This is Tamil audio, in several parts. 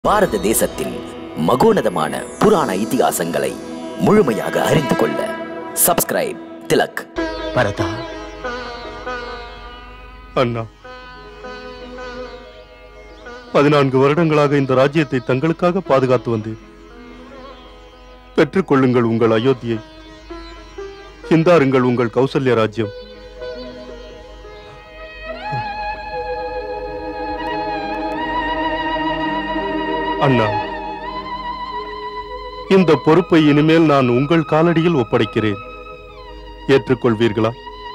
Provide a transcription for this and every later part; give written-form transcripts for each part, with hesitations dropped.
பாரத தேசத்தில் மகோனதமான புராண இதிகாசங்களை முழுமையாக அறிந்து கொள்ள சப்ஸ்கிரைப் திலக். பரதா, அண்ணா, 14 வருடங்களாக இந்த ராஜ்யத்தை தங்களுக்காக பாதுகாத்து வந்தேன். பெற்றுக்கொள்ளுங்கள் உங்கள் அயோத்தியை. இந்தாருங்கள் உங்கள் கௌசல்ய ராஜ்யம். அண்ணா, இந்த பொறுப்பை இனிமேல் நான் உங்கள் காலடியில் ஒப்படைக்கிறேன். ஏற்றுக்கொள்வீர்களா?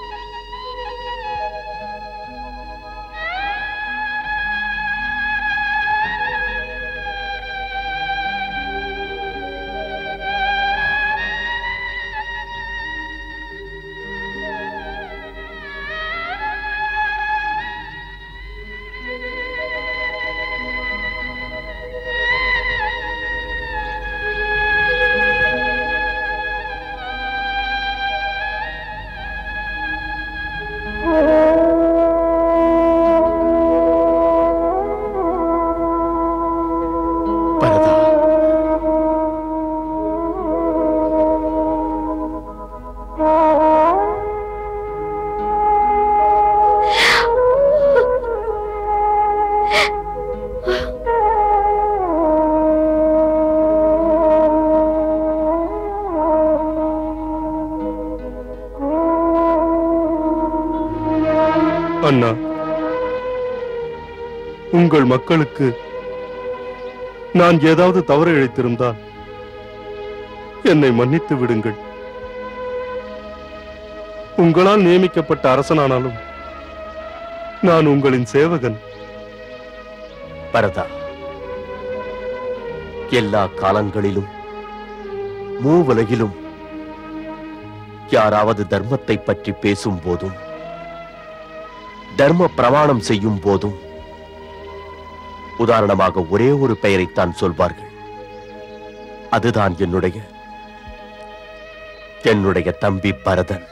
அண்ணா, உங்கள் மக்களுக்கு நான் ஏதாவது தவறு இழைத்திருந்தால் என்னை மன்னித்து விடுங்கள். உங்களால் நியமிக்கப்பட்ட அரசனானாலும் நான் உங்களின் சேவகன். பரதா, எல்லா காலங்களிலும் மூவுலகிலும் யாராவது தர்மத்தை பற்றி பேசும் போதும் தர்ம பிரமாணம் செய்யும் போதும் உதாரணமாக ஒரே ஒரு பெயரைத்தான் சொல்வார்கள். அதுதான் என்னுடைய தம்பி பரதன்.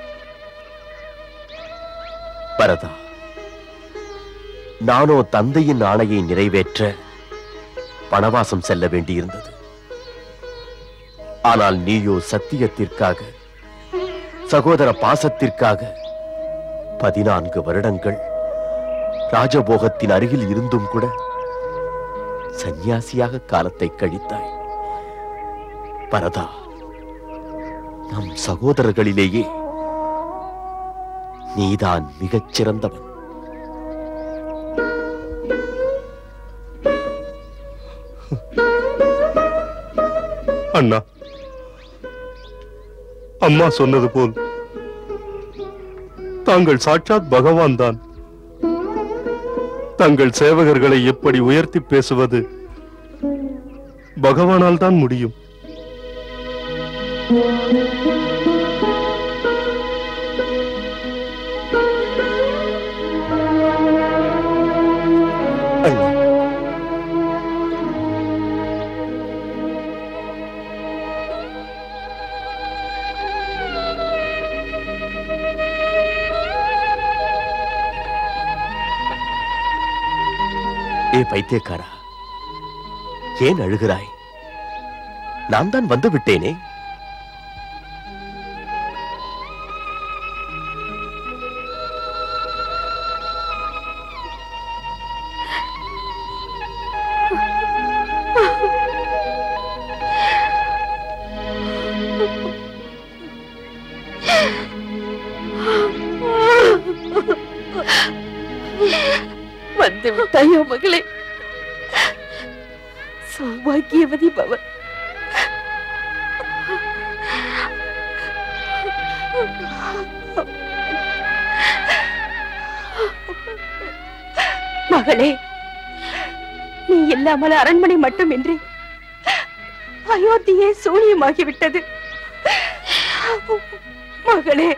பரதா, நானோ தந்தையின் ஆணையை நிறைவேற்ற வனவாசம் செல்ல வேண்டியிருந்தது. ஆனால் நீயோ சத்தியத்திற்காக, சகோதர பாசத்திற்காக 14 வருடங்கள் ராஜபோகத்தின் அருகில் இருந்தும் கூட சந்நியாசியாக காலத்தை கழித்தாய். பரதா, நம் சகோதரர்களிலேயே நீதான் மிகச் சிறந்தவன். அண்ணா, அம்மா சொன்னது போல் தாங்கள் சாட்சாத் பகவான் தான். தங்கள் சேவகர்களை எப்படி உயர்த்தி பேசுவது பகவானால் தான் முடியும். ஏ பைத்தியக்காரா, ஏன் அழுகிறாய்? நான் தான் வந்து விட்டேனே. வந்து விட்டாயோ மகளே, சௌபாகியவதி பவ. மகளே, நீ இல்லாமல் அரண்மனை மட்டுமின்றி அயோத்தியே சூனியமாகிவிட்டது. மகளே,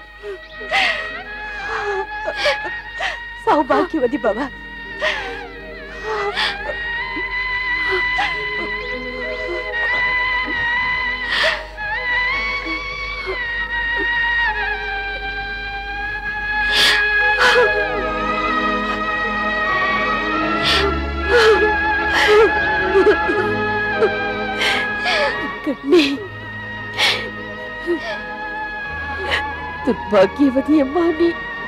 சௌபாகியவதி பவ. மகனே, துர்பாக்கியவதி அம்மா, நீ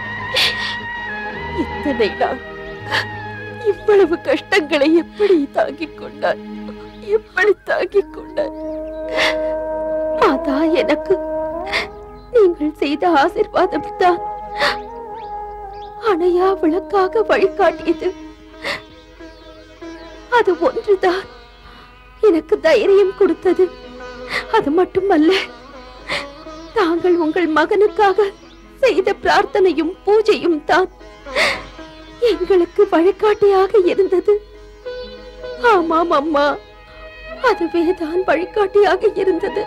இத்தனை நாள் இவ்வளவு கஷ்டங்களை எப்படி தாங்கிக் கொண்டாய்? எப்படி தாங்கிக் கொண்டாய்? மாதா, எனக்கு நீங்கள் செய்த ஆசீர்வாதம் தான் அணையா விளக்காக வழிகாட்டியது. அது ஒன்றுதான் எனக்கு தைரியம் கொடுத்தது. அது மட்டுமல்ல, தாங்கள் உங்கள் மகனுக்காக செய்த பிரார்த்தனையும் பூஜையும் தான் எங்களுக்கு வழிகாட்டியாக இருந்தது. ஆமாம் அம்மா, அதுவேதான் வழிகாட்டியாக இருந்தது.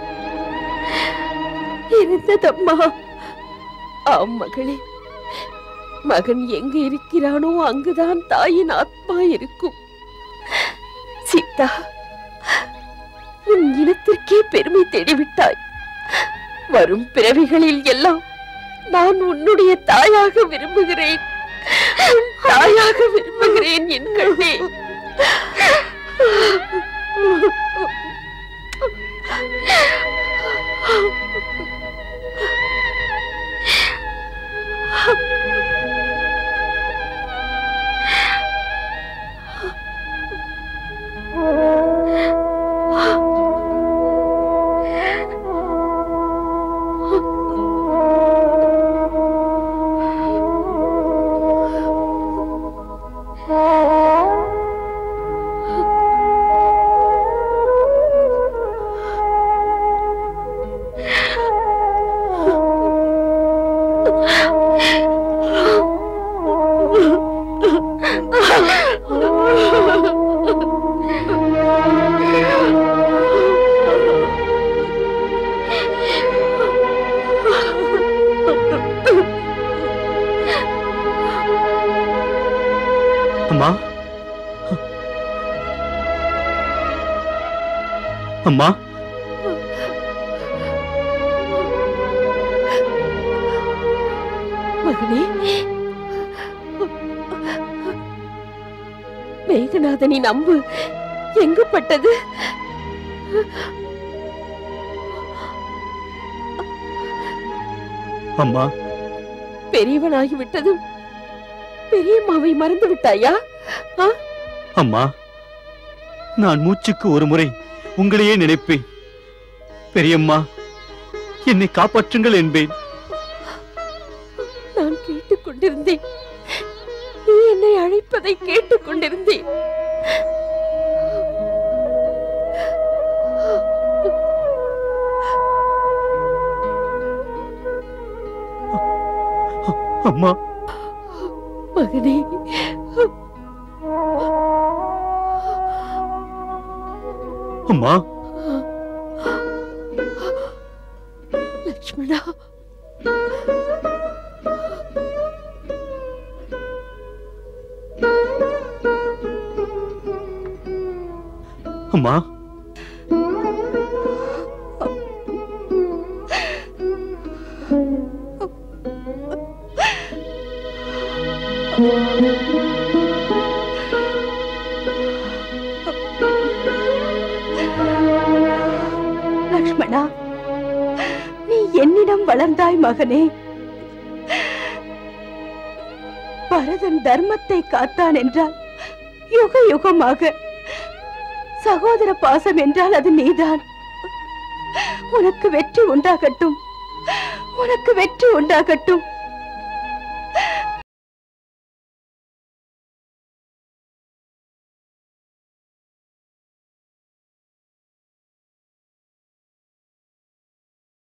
இருந்ததம்மா. ஆம் மகளே, மகன் எங்கு இருக்கிறானோ அங்குதான் தாயின் ஆத்மா இருக்கும். சீதா, உன் இனத்திற்கே பெருமை தேடிவிட்டாய். வரும் பிறவிகளில் எல்லாம் நான் உன்னுடைய தாயாக விரும்புகிறேன். தாயாக விரும்புகிறேன் என் கண்ணே. அம்மா, அம்மா, மகனே, மேகநாதனின் அம்பு எங்கு பட்டது? அம்மா, பெரியவனாகிவிட்டதும் பெரியம்மாவை மறந்து விட்டாயா? அம்மா, நான் மூச்சுக்கு ஒரு முறை உங்களையே நினைப்பேன். பெரியம்மா, என்னை காப்பாற்றுங்கள் என்பேன். நான் கேட்டுக் கொண்டிருந்தேன். நீ என்னை அழைப்பதை கேட்டுக் கொண்டிருந்தேன். அம்மா, மகனே, அம்மா, லட்சுமணா, அம்மா, லட்சுமணா, நீ என்னிடம் வளர்ந்தாய் மகனே. பரதன் தர்மத்தை காத்தான் என்றால் யுக யுகமாக, சகோதர பாசம் என்றால் அது நீதான். உனக்கு வெற்றி உண்டாகட்டும், உனக்கு வெற்றி உண்டாகட்டும்.